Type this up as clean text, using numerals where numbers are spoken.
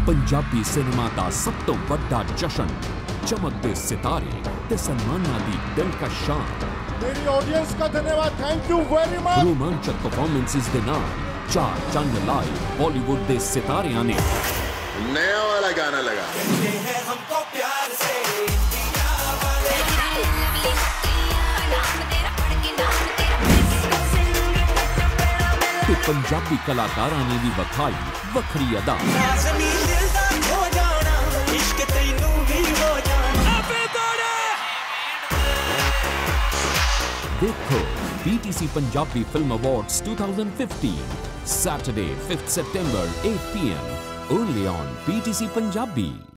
Punjabi cinema दा सब तो बड़ा जश्न, चमकते सितारे ते सन्मानां दी दिलकश शान। मेरी ऑडियंस का धन्यवाद, थैंक यू वेरी मच। रोमांचक परफॉर्मेंसेस दे नाल चार चंद लाए बॉलीवुड दे सितारियां ने नया वाला गाना लगा। ते पंजाबी कलाकारां ने भी बखाई वखरी अदा। देखो BTC Punjabi Film Awards 2015, Saturday 5th September 8 PM, only on BTC Punjabi।